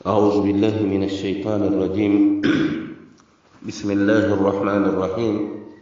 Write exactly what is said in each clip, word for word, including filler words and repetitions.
أعوذ بالله من الشيطان الرجيم. بسم الله الرحمن الرحيم.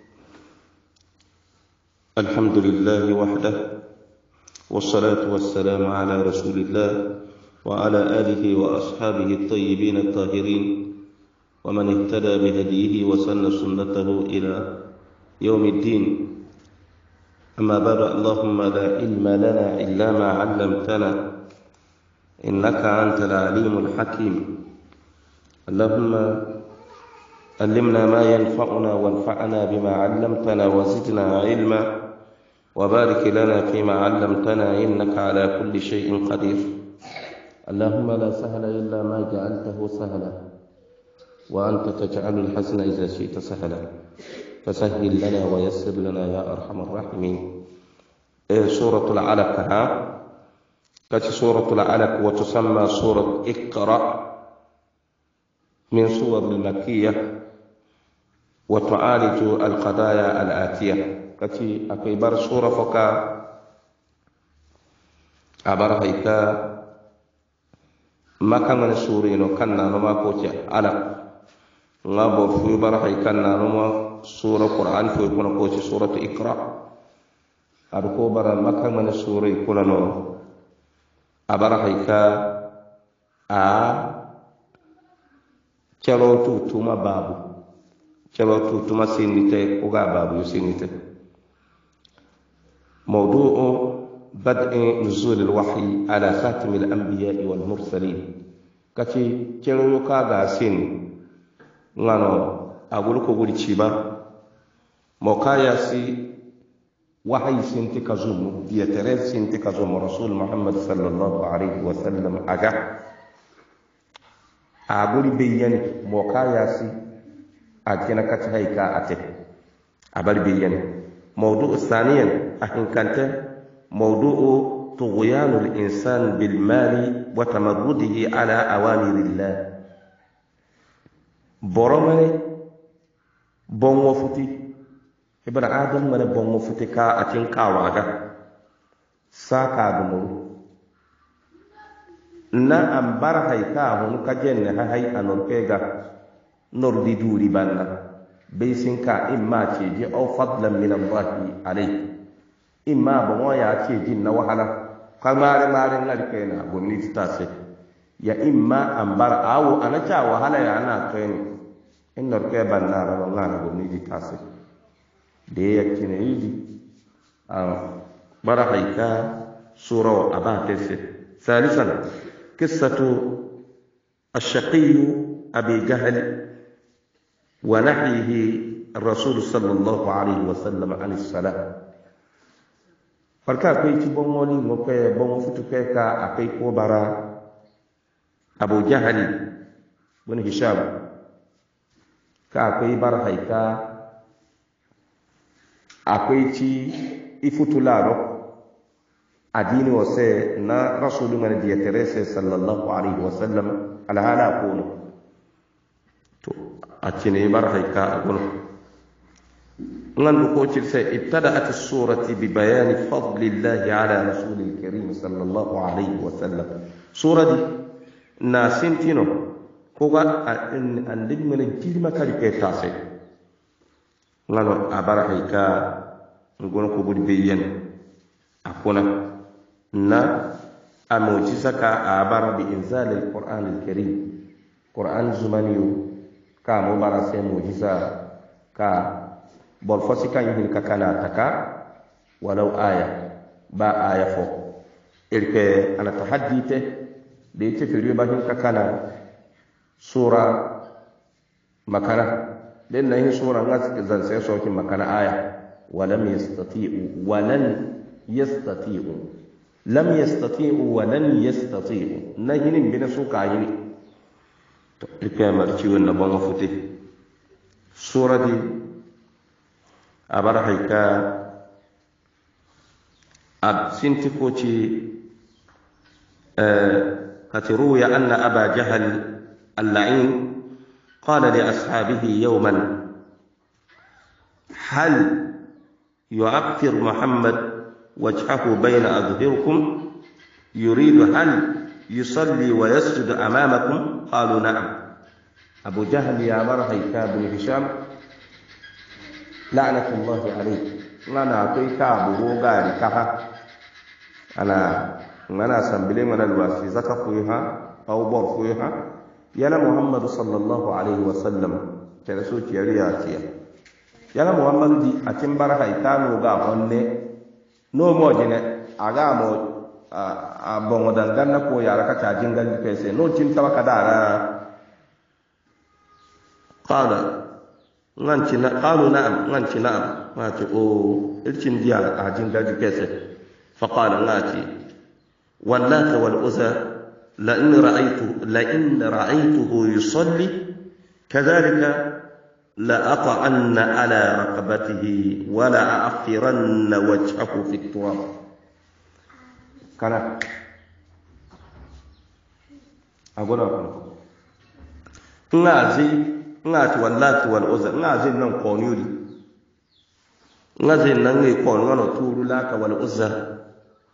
الحمد لله وحده، والصلاة والسلام على رسول الله وعلى آله وأصحابه الطيبين الطاهرين، ومن اهتدى بهديه وسن سنته إلى يوم الدين. أما بعد، اللهم لا علم لنا إلا ما علمتنا، إنك أنت العليم الحكيم. اللهم علمنا ما ينفعنا وانفعنا بما علمتنا وزدنا علما، وبارك لنا فيما علمتنا، إنك على كل شيء قدير. اللهم لا سهل إلا ما جعلته سهلا، وأنت تجعل الحزن إذا شئت سهلا، فسهل لنا ويسر لنا يا أرحم الراحمين. سورة العلق، كانت سورة العلق وتسمى سورة اقرأ، من سور المكية، وتعالج القضايا الآتية. كانت أكبر سورة فكا أبرهيكا ما كان سورين وكان نما كوتي علق ngabo fu barahay kanna no sura qur'an fu kuna ko ci suratu iqra ar ko bara makka man sura kuna no abarahay ka a chalo tu tuma babu chalo tu tuma sinite ko ga babu sinite. موضوع بدء نزول الوحي على خاتم الانبياء والمرسلين. كتي chalo ka ga sin ngano agulu ko guri ciba mo kaya si wahayi sinti kazumu ya tere sinti kazumu rasul muhammad sallallahu alaihi wasallam aga aguli beyani mo kaya si akina kata haika ate abali beyani. موضوع ثانيا أحن كانت موضوع طغيان الإنسان بالمال وتمرده على أوامر الله. boromane bongo futi ibra adam mana bongo futi ka atin kawaga saka gumu na ambar hayka hon ka jenne ha hay anor pega nor di duri banna beisin ka imma ce ji au fadlan min allah alai imma bongo ya ce jin na wahala kamare mare ngari kaina gonni tase ya imma ambar awu anacha wahala ya ana kaini innor ke bannara no ngana go ni tase de yakine yidi am barahayka sura abatese. ثالثا قصة الشقي أبي جهل ونحيه الرسول صلى الله عليه وسلم عن الصلاة. فركا كويتي بونولي موكي بونو فتوكيكا أكي كوبارا أبو جهل بن هشام ka akwai bar haika akwai ci ifutularo adini wase na rasulu man diya terese sallallahu alaihi wasallam alhala kono to acine bar haika agono ngan ko ci se ibtada'at as-surati bi bayan fadlillahi ala rasulil karim sallallahu alaihi wasallam. surati na sintino koga andig mena jirma kali ke tase ngalo abarahika ngono ko budi beyen akona na amujiza ka abara bi inzal alquran alkarim quran zumaniyu ka mo bara se mujiza ka bol fosika yin ka kana taka walau aya ba aya fo irke ana tahaddite de te firiyo ba hin ka kana sura makana den na yin sura ngas zan sai soki makana aya walam yastati'u walan yastati'u lam yastati'u walan yastati'u na hinin bina suka yini to ipe marci wannan ban futi sura di abar haika ab sinti ko ci eh katiru ya anna aba jahal اللعين قال لأصحابه يوما هل يعفر محمد وجهه بين أظهركم يريد هل يصلي ويسجد أمامكم قالوا نعم أبو جهل يا مرحي بن هشام لعنة الله عليه أنا أعطي كعب وغاري كها أنا أنا سنبلي من الواسي زكا فيها أو بور فيها يلا محمد صلى الله عليه وسلم كرسوت يرياتيا يلا محمد دي أتمبر هيتان وغا هنة نو موجنة أغا مو أبو دangana ko yara ka cajin gal pese no cin tawa kadara qala nganci na qalu na'am nganci na'am ma ce o ircin diya ajin gal pese fa qala ngati wallata wal uzza la in ra'aytu la in ra'aytuhu yusalli kadhalika la ata'anna ala raqabatihi wa la a'firanna wajhahu fi at-turab kana agora ngazi ngati wallati wal uzza ngazi nan konyuri ngazi nan ngi kon ngano turu laka wal uzza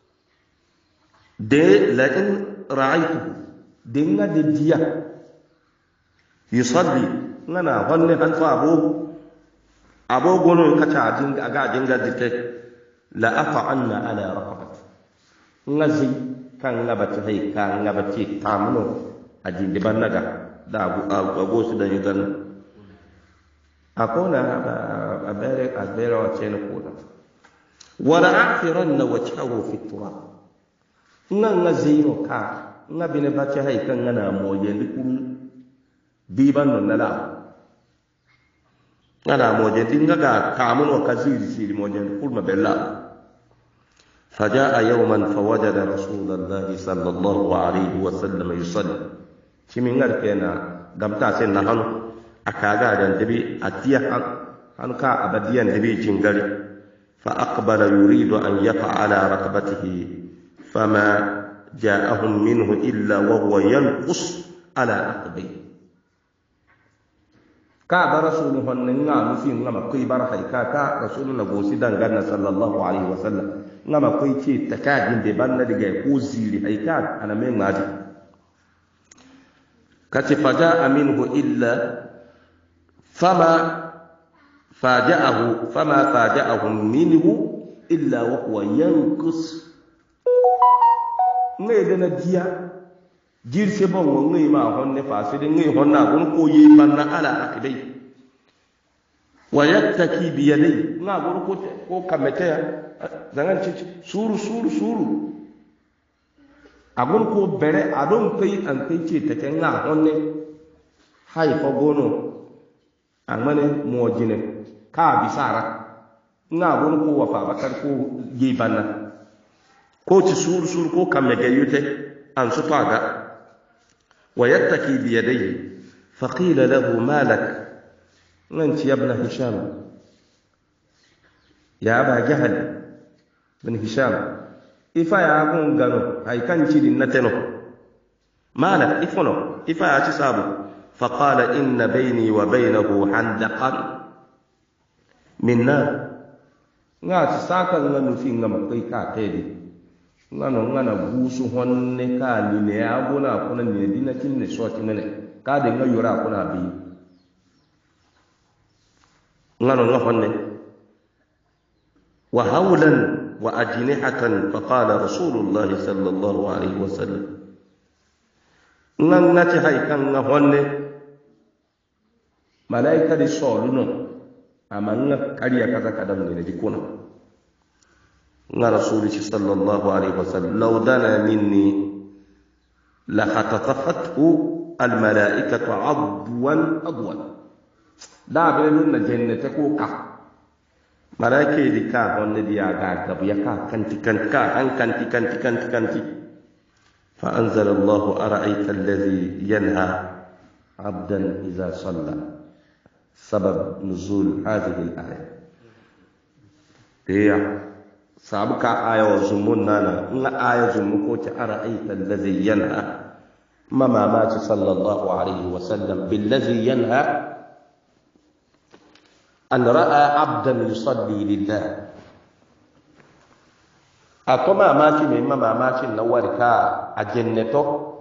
de la in ra'aytu de ngade dia yusalli ngana honne han fa abu abo gono kacha jinga aga jinga dite la ata'anna ala raqabati ngazi kan ngabati hay kan ngabati tamuno aji de bannaga da ago su da yudan akona abere abere wa chene koda wala afiranna wajhahu fi turab nga ngazi no ka ngabine bacha hay kan ngana moje likuru biban non nala ngana moje dinga ga tamuno kaziri siri moje kurma bella فجاء يوما فوجد رسول الله صلى الله عليه وسلم يصلي شمين غير كنا غمتا سن نحن اكاغا دندبي اتيا ان كا ابديا دبي جنغري فاقبل يريد ان يقع على ركبته فما جاءهم منه الا وهو ينقص على عقبيه ka ba rasulun honnin nga musi nga makai bar haika ka rasulun na gosi danganna sallallahu alaihi wasallam nga makai ce takadin de banna diga ko ziri haika ana men ngadi kati faja minhu illa fama faja'ahu fama faja'ahum minhu illa wa huwa yanqus ngai dana dia jirse bon wo ngai ma honne fa se de ngai honna gon ko yi banna ala akibai wa yattaki bi yadai na gon ko ko kamete zangan ci suru suru suru agon ko bere adon kai an kai ce take nga honne hay ko gono amane mojine ka bisara nga gon ko wa fa bakar ko yi banna ko ci suru suru ko kamete yute an su taga ويتكي بيديه فقيل له ما لك أنت يا ابن هشام يا أبا جهل بن هشام إفا يا أبون غنو هاي كان تشيد نتنو ما لك إفنو إفا يا تسابو فقال إن بيني وبينه حندقا من نار ngati saka nganu fi ngam kai ka tedi ngano ngana busu honne ka ni ne abuna kuna ni dina tinne soti mene ka de ngayura kuna bi ngano ngo honne wa hawlan wa ajnihatan fa qala rasulullah sallallahu alaihi wasallam ngan ngati hay kan nga honne malaika di soluno amanga kariya kaza kadam ne di kuna nga rasuli sallallahu alaihi wasallam law dana minni la khatathathu al malaikatu adwan adwan da be nun na jannata ko ka malaike di ka honne dia ga ga ya ka kanti kan ka an kanti kanti kanti kanti fa anzala Allah ara'aita alladhi yanha abdan idha salla sabab nuzul hadhihi al aya dia sabuka aya zumun nana in aya zumu ko ta ara'aita allazi yanha mama ma ta sallallahu alaihi wasallam billazi yanha an ra'a abdan yusalli lillah akoma ma ci me mama ma ci na warka a jannato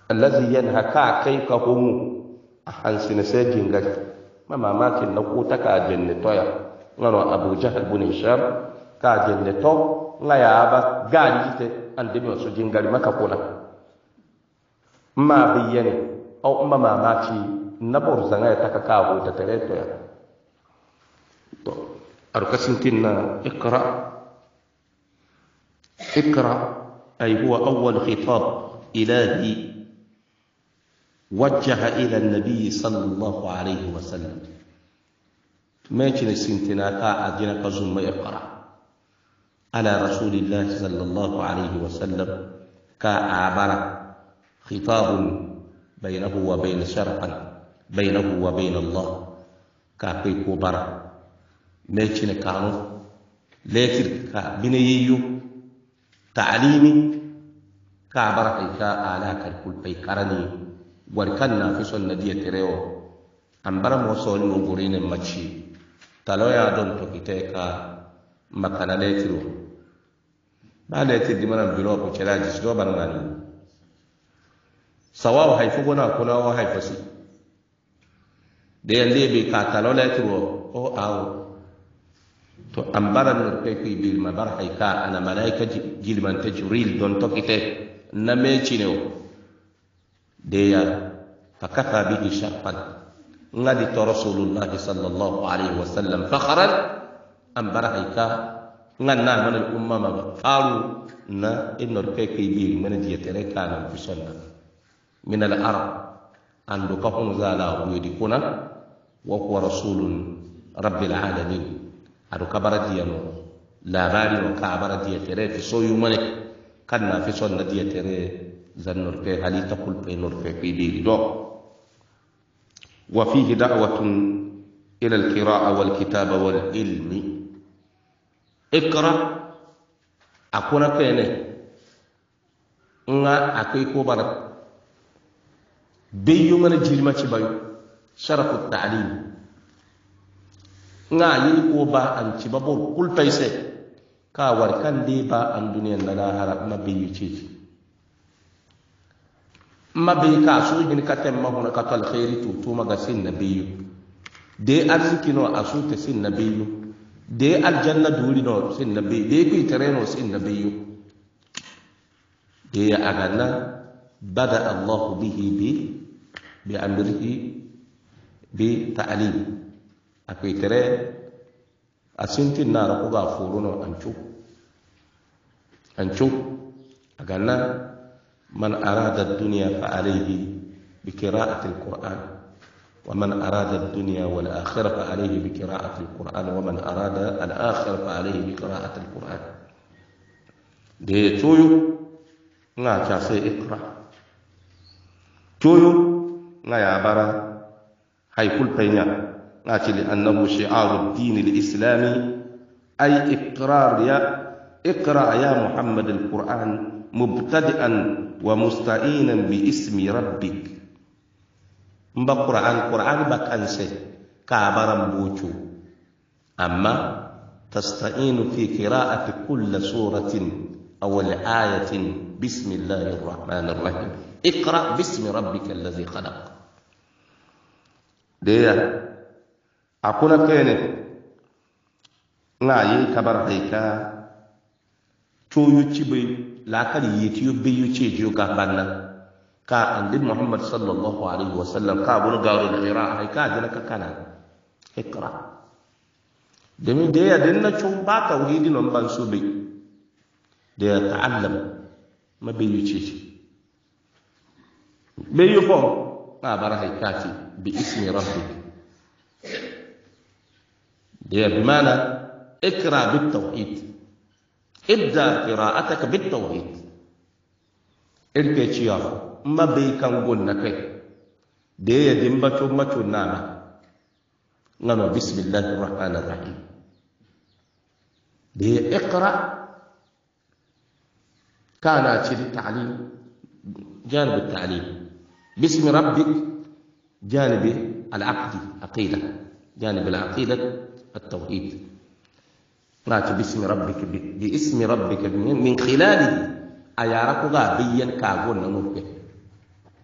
allazi yanhaka kai ka homu hansin sai jingal ma mamakin na ko ta ka jenne toya ngano abu jahal bin hisham ka jenne to ngaya ba gari te ande bi so jingal maka kula ma biyane au ma mamaki na bor zanga ta ka ka ho ta tare toya to arkasin tinna iqra iqra ay huwa awwal khitab ilahi وجه إلى النبي صلى الله عليه وسلم ما يجن سنتنا كا أجنك زم يقرأ على رسول الله صلى الله عليه وسلم كعبر خطاب بينه وبين شرقا بينه وبين الله كاكي كبر ما يجن كانوا لكن كبنييو تعليمي كعبر إيكا على كل بيكرني warkan na fi son na diya terewo an bar mo so ni nguri ne machi talo ya don to kite ka makana letiro ba letir di mana bilo ko cela ji do ban ngani sawaw haifu gona kuna wa haifasi de yande be ka talo letiro o aw to an bar no pe ko bil ma bar haika ana malaika jilman tajril don to kite na me chinewo ديا فكفى به شرفا غدت رسول الله صلى الله عليه وسلم فخرا أن برهيك غنى من الأمة ما قالوا نا إن الكيك يبير من ديتري كان في سنة من العرب أن لكهم زالا ويدكونا وهو رسول رب العالمين أدو كبر ديانو لا باري وكابر ديتري في سوي منك كان في سنة ديتري زنور في هل تقول في نور في بيدي دو وفيه دعوة إلى القراءة والكتابة والعلم اقرأ أكون كيني nga akwai ko bara bayu mana jirma ci bayu sharafu ta'lim nga yi ko ba an ci babur kul paise ka war kan de ba an duniyan na lahara ma bayu ci ma be ka so hin ka tem ma hona ka tal khairi tu tu maga sin nabiyyu de arziki no asu te sin nabiyyu de aljanna duri no sin nabiyyu de ku tereno sin nabiyyu de agana bada Allah bihi bi bi amrihi bi ta'lim akwai tere asintin na ra ko ga furuno ancu ancu agana من أراد الدنيا فعليه بقراءة القرآن ومن أراد الدنيا والآخرة فعليه بقراءة القرآن ومن أراد الآخرة فعليه بقراءة القرآن دي تويو نا جاسي اقرأ تويو نا يعبر هاي كل بينا ناتي لأنه شعار الدين الإسلامي أي إقرار يا اقرأ يا محمد القرآن مبتدئا ومستعينا باسم ربك مبا قرآن قرآن بكانسي كابرا بوجو أما تستعين في قراءة كل سورة أو الآية بسم الله الرحمن الرحيم اقرأ باسم ربك الذي خلق ديا أقول كيني نعي كبر هيكا تويو تشبي lakari yetiyo beyo cejo ga banna ka andi muhammad sallallahu alaihi wasallam ka bunu garu da ira ai ka dina ka kana ikra demi de ya dinna chum ba ka widi non ban so be de ya ta'allam ma beyo cejo beyo fo ma bara hay kati bi ismi rabbik de ya bimana ikra bit tauhid ابدأ قراءتك بالتوحيد إركي تشياف ما بي كان قلنا كي دي دمبتو متو نانا نانا بسم الله الرحمن الرحيم دي اقرأ كان أتشير التعليم جانب التعليم باسم ربك جانب العقد عقيدة جانب العقيدة التوحيد ناتي باسم ربك باسم ربك من خلاله أيارك غابيا كاغون نموك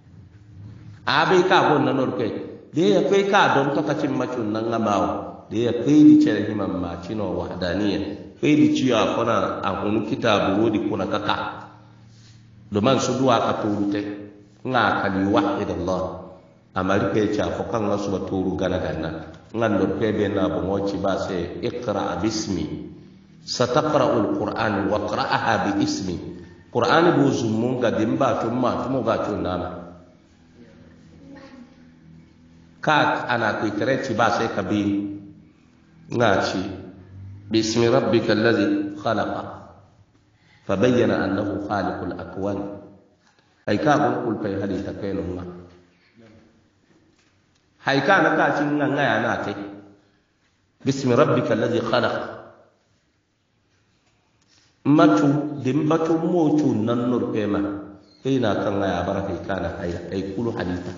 abe ka gon nanor ke de ya kai ka don to kacin macun nan ngamawo de ya kai di cere himam ma cino wahdaniya kai di ciya kona a hunu kitabu wodi kuna kaka do man su duwa ka turute nga kali wahid Allah amari ke cha fo kan wasu turu gana ganna ngan do ke be na bo moci ba se iqra bismi sataqra alquran wa qra'aha bi ismi qur'an bu zumun ga dimba tumma tumo ga tunana ka ana ko kreci ba se kabi ngaci bismi rabbikal ladhi khalaqa فبين أنه خالق الأكوان أي كابون كل في هذه تكينهما هاي كان كاتين نعيا ناتي بسم ربك الذي خلق ماتو دمباتو موتو ننور كيما كينا كان نعيا بركي كان هاي أي كل حديثا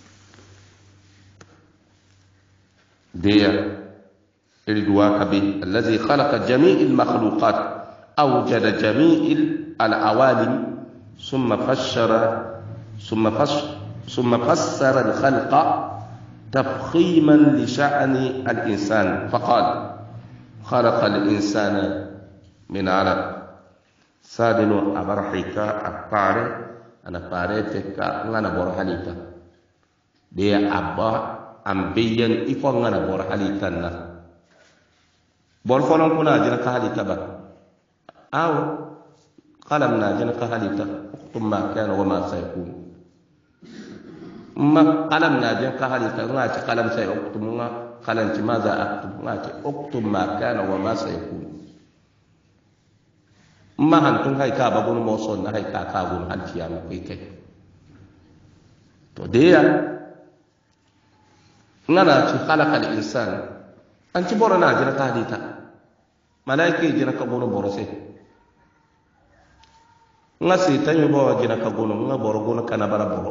ديا الدواء كبي الذي خلق جميع المخلوقات أوجد جميع العوالم ثم فسر ثم فسر ثم فسر الخلق تفخيما لشأن الإنسان فقال خلق الإنسان من علق سادن أبرحك أقار أنا قارئتك أنا برهليك دي أبا أمبيا إفو أنا برهليك برفلون كنا جنك هليك بك أو قلمنا جنك هليتا اكتب ما كان وما سيكون ما قلمنا جنك هليتا ناتي قلم سيكتب قلم ماذا أكتب ناتي اكتب ما كان وما سيكون ما هنتم هاي كابون موصون هاي كابون هالتيام كيكي توديا نانا خلق الإنسان أنت بورنا جنك هليتا ملايكي جنك بورو بورسي nga setan yo bawa jina ka gono nga boro gono kana bara boro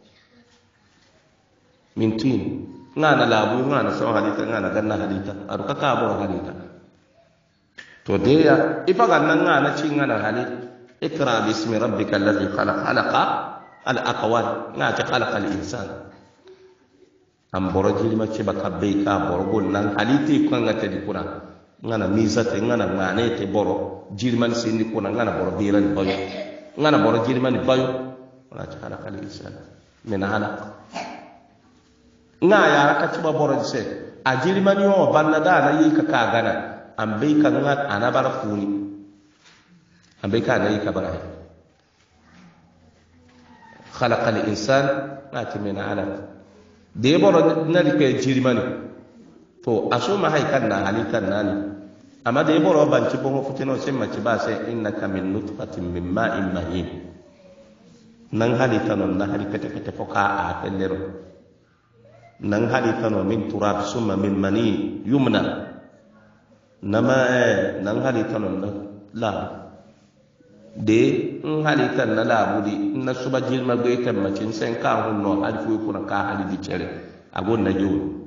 mintin nga na labu nga na saw halita nga na ganna halita aru ka ka boro halita to de ya ifa ganna nga na ci nga na hali ikra bismi rabbika alladhi khalaq khalaqa al aqwal nga ta khalaqa al insan am boro jili ma ci baka be ka boro gon nan haliti ko nga te di kuna nga na mizate nga na ngane te boro jili man sindi kuna nga na boro biran bayo ngana boro jirmani bayo wala ta khalaqa al-insan min alaq nga ya ka tiba boro se a jirmani o banna da na yi ka ka gana an bai ka nga anabara funi an bai ka na yi ka bara khalaqa al-insan ati min alaq de boro na ri ke jirmani to asuma hay kan na halikan nani amma da yaboro banci bongo futino sai mace ba sai innaka min nutfatin min ma'in mahin nan halita non na hali pete pete foka a pellero nan halita non min turab summa min mani yumna nama nan halita non na la de in halita na la budi na suba jilma be kan mace sen ka hunno alfu kuna ka hali di cere agon na jowo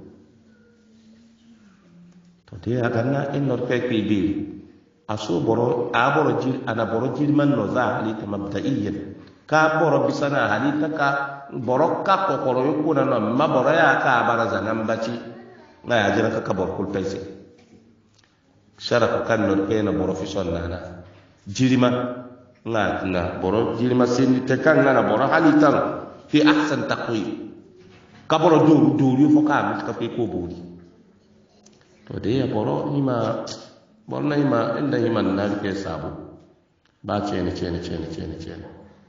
dia karena inor kai pibil asu boro aboro jil ana boro jil man no za halita mabdaiyan ka boro bisana halita ka boro ka ko koro yukuna no maboro ya ka baraza nan baci na ya jira ka ka boro kul paise sharafa kan no kai na boro fison nana jirima na na boro jirima sin te kan na boro halita fi ahsan taqwim ka boro du du yu foka mit ka ko bodi to de ya boro ima borna ima inda ima na ke sabu ba ce ne ce ne ce ne ce ne ce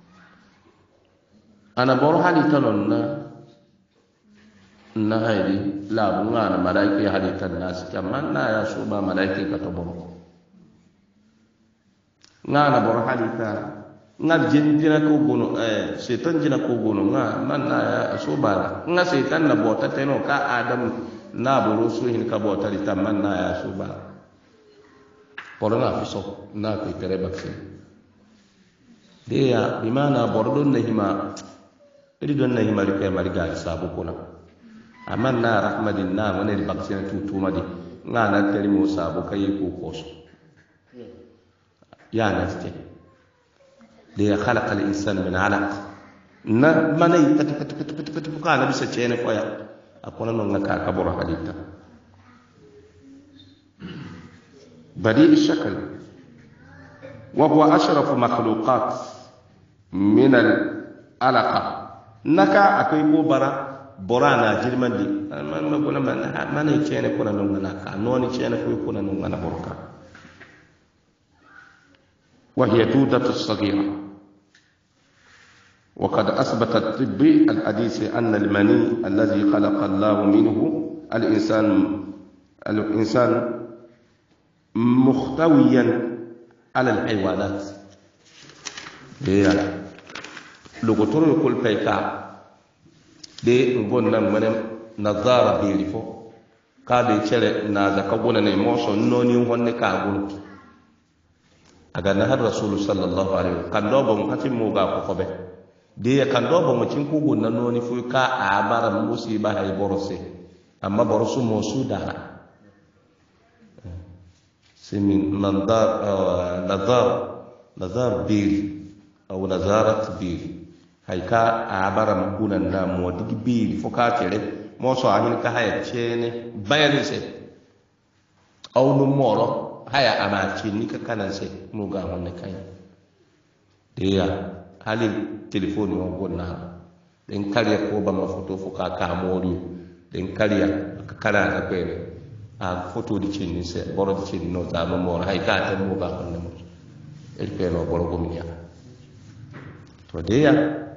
ana boro halita non na na haidi labu nga na malaiki halita nas kamman na ya su ba malaiki ka to boro nga na boro halita nga jin jina ko gono eh setan jina ko gono nga man na ya su ba nga setan na bota teno ka adam na boro su hin ka bota di tamman na ya su ba boro na fi so na ko tere bakse de ya bimana boro don na hima ri don na hima ri kai mari ga sabu kuna amma na rahmadin na wani ri bakse na tutu madi nga na tere mo sabu kai ko koso ya na ste de ya khalaqa al-insan min alaq na manai kat kat kat kat fuka na bisa cene foya akona non ngaka kaboro hadita badi shakal wa huwa ashrafu makhluqat min al alaqa naka akai ko bara borana jirmandi man ma gona man man cene ko non ngaka noni cene ko ko non ngana borka wa hiya dudatu as-saghira. وقد أثبت الطب الحديث أن المني الذي خلق الله منه الإنسان الإنسان مختويا على الحيوانات. هي لغتور يقول بيكا دي نقول من نظارة بيرفو كادي تشل نازا كبونا نيموسو نوني هوني كابون أغنى الرسول صلى الله عليه وسلم كان دوبهم كتيم موغا كوفبه de kan do bo mutin ko gonna noni fu ka a bara musiba hay borose amma borosu mo suda simin nadar nadar nadar bil aw nazarat bil hay ka a bara muguna na mo digi bil fu ka tere mo so ahin ka hay chene bayani se aw no moro haya ama chini ka kanan se mu ga honne kay de ya hali telefoni wa gonna den kariya ko ba ma foto fo ka ka mori den kariya ka kala ka pere a foto di cinni se boro di cinni no ta mo mor hay ka ta mo ba ko mo el pelo boro ko miya to de ya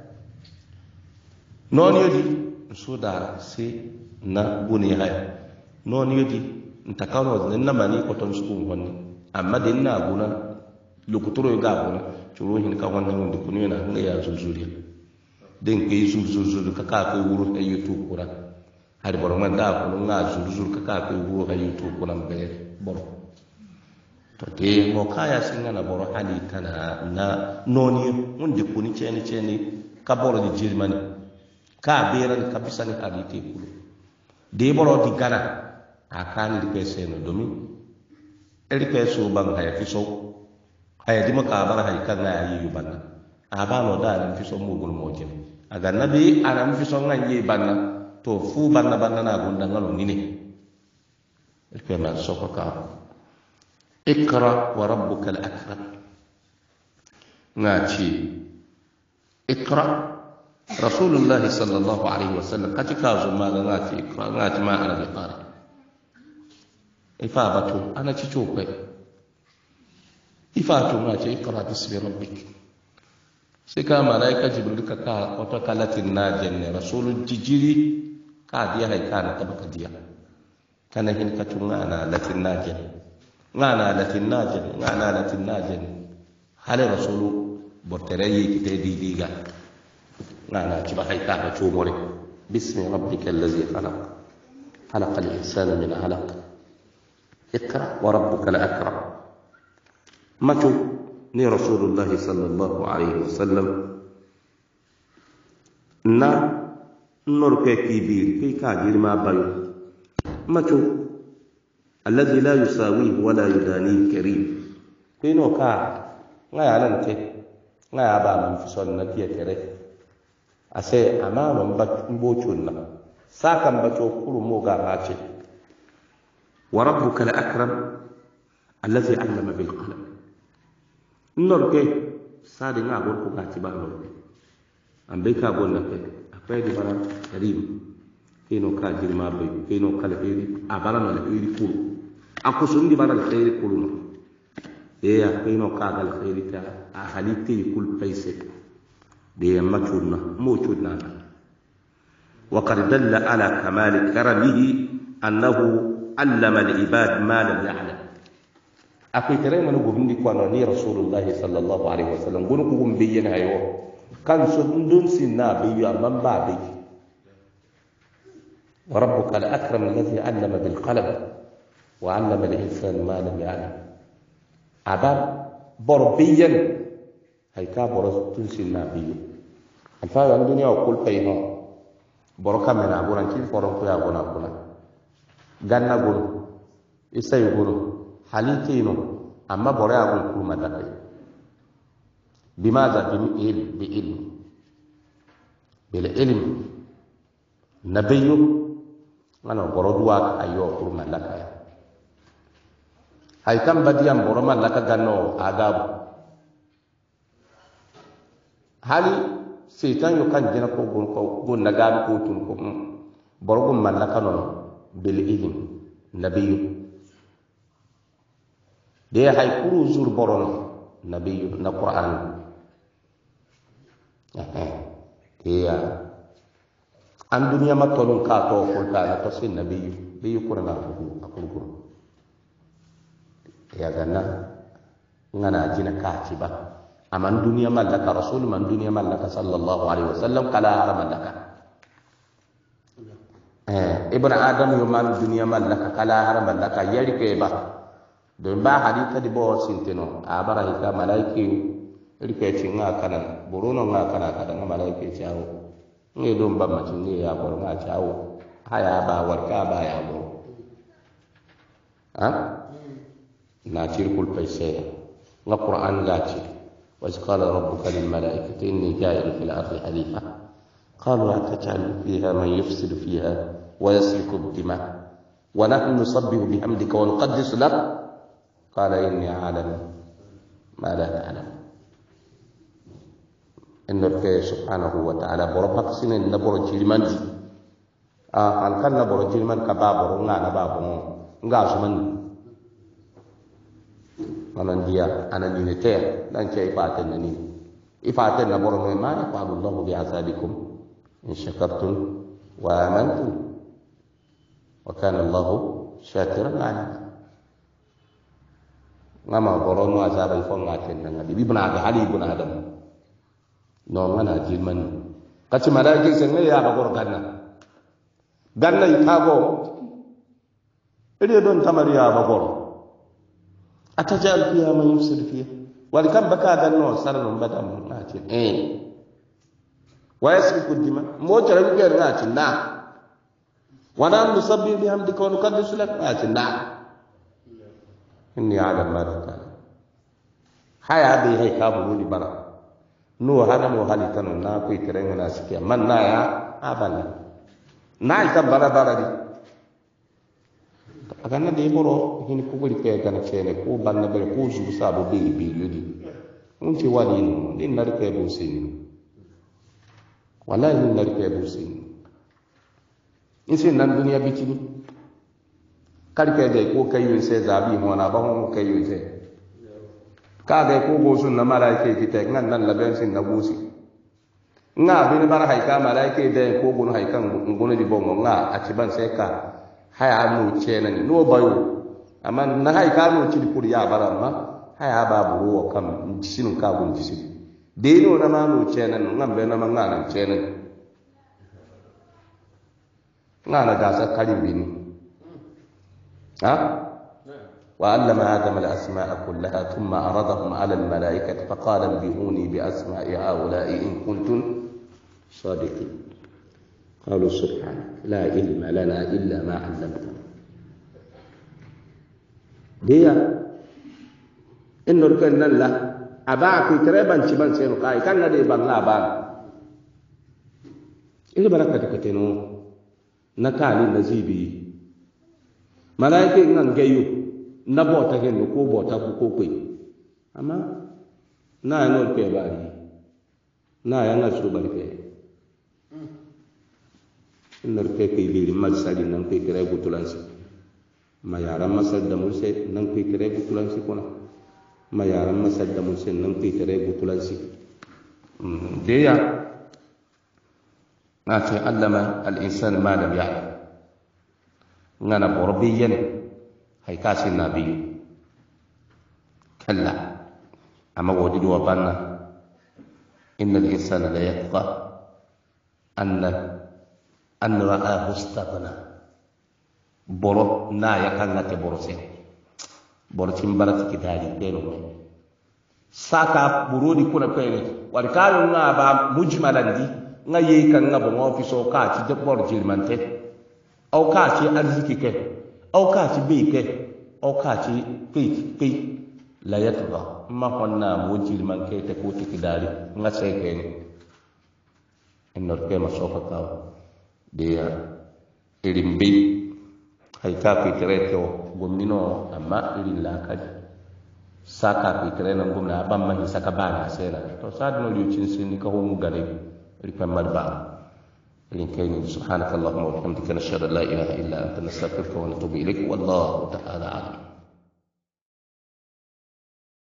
non yodi suda si na buni hay non yodi ntakano ne na mani ko ton su wonni amma den na guna lokutoro ga guna curo hin ka wannan wanda kunu yana hanga ya zuzuriya den kai zuzuru ka ka kai wuro ayi to kura har boro man da kunu nga zuzuru ka ka kai wuro ayi to kura be boro to te mo kaya singa na boro hali tana na noni wanda kunu ceni ceni ka boro di jirmani ka beran ka bisani hali te kulu de boro di gana akani di pese no domin eri peso bang haya fiso aya dima ka bara hay kan na yi banna aba no da nan fi so mugul moje aga nabi ana fi so ngan yi banna to fu banna banna na gunda ngalo nini ilke ma so ka ikra wa rabbuka al akram ngachi ikra rasulullah sallallahu alaihi wasallam katika zuma ga ngachi ikra ngachi ma ana bi qara ifa batu ana ci chokwe ifatu ma ce ikra bismi rabbik sai ka malaika jibril ka ka wata kalatin na janne rasulul jijiri ka diya hay kana tabaka diya kana hin ka tunga na latin na janne ngana latin na janne ngana latin na janne hale rasulu bortere yi kite di diga ngana ci ba hay ka ka chomore bismi rabbikal ladzi khalaq khalaqal insana min 'alaq ikra wa rabbukal akram macu ni rasulullah sallallahu alaihi wasallam na norke kibir kai ka girma bayo macu alladhi la yusawi wala yudani karim kai no ka ngaya nan te ngaya ba man fi son na tiya tere ase amano mba mbochunna sakan bacho kuru mo ga mace wa rabbuka al akram alladhi 'allama bil qalam norke sadi nga gon ko gati ba norke ambe ka gon na pe apay di bara karim kino ka jirma be kino kala eri abala no eri kulu akusun di bara khairi kulu no e ya kino ka gal khairi ta a haliti kul paise de matuna mo chudna wa qad dalla ala kamal karamihi annahu allama al ibad ma lam ya'lam akwai tare mana gobin di kwano ni rasulullahi sallallahu alaihi wasallam gonu ko gum bayyana hayo kan so dun sinna biyu amma ba bi wa rabbuka al akram alladhi 'allama bil qalam wa 'allama al insana ma lam ya'lam abab borbiyan hay ka boro dun sinna biyu alfa yan dunya ko kul pay no boro kamena buran ci foro ko ya gona gona ganna gonu isay gonu halitino amma bore agun kuma da kai bimaza bi ilm bi ilm bil ilm nabiyu ngana boro duwa ayo kur malaka ya hay kam badiyam boro malaka ganno agabu hali setan yo kan jina ko gon ko gon naga ko tun ko boro gon malaka non bil ilm nabiyu de hay kuru zur boro nabiyu na qur'an eh ya an dunya matolun ka to ko ta na to sin nabiyu biyu qur'an ko akuru ko ya ganna ngana jina ka ci ba aman dunya mallaka rasul man dunya mallaka sallallahu alaihi wasallam kala haramallaka eh ibn adam yo man dunya mallaka kala haramallaka yari ke ba don ba hadita di bo sinteno abara hika malaiki rike cinga kana borono nga kana kada nga malaiki chawo ngi dum ba ma cinni ya bor nga chawo haya ba warka ba ya bo ha na cirkul paise nga qur'an gaci wa qala rabbuka lil malaikati inni ja'il fil ardi khalifa qalu ataj'al fiha man yufsidu fiha wa yasfiku ad-dima wa nahnu nusabbihu bihamdika wa nuqaddisu lak qala inni a'lamu ma la ta'lam inna ke subhanahu wa ta'ala boro paksine na boro jilmandi ah an kan na boro jilman ka ba boro nga na ba boro nga suman manan dia anan ni te dan cey paten ni ifaten na boro ma ya fa Allahu bi azabikum in shakartum wa amantum wa kana Allahu shakiran alim ngama boro no azabai fo ngaten na bi bina ga hali ibn adam no ngana jilman kati malaiki sen ne ya ba gor ganna ganna itago ede don tamari ya ba gor atajal fiha man yufsid fiha wal kam baka ganno sarno badam ngati eh wa yasfiku dima mo tara bi ngati na wana nusabbi bihamdika wa nuqaddisu lak ngati na inni a'lamu ma ta'lamun haya bi hay kabulu di bara no hana mo hali tan na ko itere ngana sikia man na ya abana na ita bara bara di agana de boro hin ko goli ke kana chene ko banna bere ko ju sabo be be ludi unti wali no din nar ke bo sin wallahi din nar ke bo sin inse nan duniya bitini karke de ko kayu se zabi ho na ba ho kayu se kaga ko go sun na malaike ki te ngan nan laben sin na busi nga bin bar haika malaike de ko gun haikan ngono di bongo nga aciban se ka haya mu chena ni no bayo amma na haika no ci di kuri ya baramma haya ba buru kam sinu ka gun disi de no na ma no chena ngam be na ma ngana chena ngana gasa kalibini ha وعلم آدم الأسماء كلها ثم عرضهم على الملائكة فقال انبئوني بأسماء هؤلاء إن كنتم صادقين قالوا سبحانك لا علم لنا إلا ما علمتنا ديا إن ركن الله أباك تربان شبان سينو قاي كان ندي بان لا بان إلى بركة كتنو نكالي نزيبي ملائكة إنن جيو na bota gen ko bota ko ko kwe amma na no pe bari na ya na su bari pe innar pe ke bi masali nan pe kire gutulansi ma yaran masal da mulse nan pe kire gutulansi kona ma yaran masal da mulse nan pe kire gutulansi de ya na ce allama al insan ma lam ya'lam ngana borbiyan hay kasin nabiyu kalla amma wodi do banna innal insana la yatqa anna an ra'ahu istaghna boro na ya kanga te boro se boro timbarati kitari deno saka burodi kuna pele wal kayo nga ba mujmalandi nga yi kan nga bo ofiso ka ci de boro jilmante au ka ci arziki ke au ka ci be ke au ka ci pe pe la yatba ma honna mo jilman ke te ko tikidari nga se ke ni enor ke ma sofa ka deya irin be hay ka fitere to gomnino amma irin la kadi saka fitere nan gomna ban man saka bana sera to sadno yucin sin ka hon gare rikan marba irin kai ne subhanakallahumma wa bihamdika nashhadu an la ilaha illa anta nastaghfiruka wa natubu ilaik wallahu ta'ala a'lam